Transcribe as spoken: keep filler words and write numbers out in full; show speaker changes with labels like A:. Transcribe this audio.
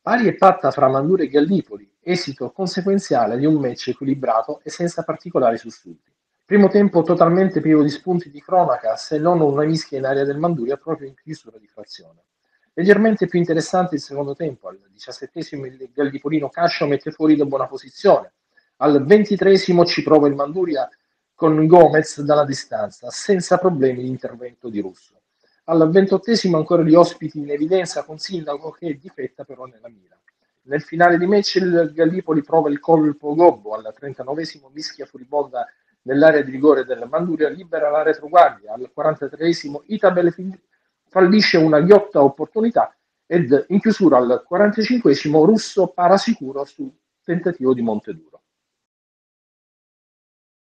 A: Pari e patta fra Manduria e Gallipoli, esito conseguenziale di un match equilibrato e senza particolari sussulti. Primo tempo totalmente privo di spunti di cronaca, se non una mischia in area del Manduria proprio in chiusura di frazione. Leggermente più interessante il secondo tempo, al diciassettesimo il gallipolino Cascio mette fuori da buona posizione, al ventitreesimo ci prova il Manduria con Gomez dalla distanza, senza problemi di intervento di Russo. Al ventottesimo ancora gli ospiti in evidenza con Sindaco che difetta però nella mira. Nel finale di match il Gallipoli prova il colpo gobbo, al trentanovesimo mischia furibonda nell'area di rigore del Manduria, libera la retroguardia, al quarantatreesimo Itabel fallisce una ghiotta opportunità ed in chiusura al quarantacinquesimo Russo para sicuro sul tentativo di Monteduro.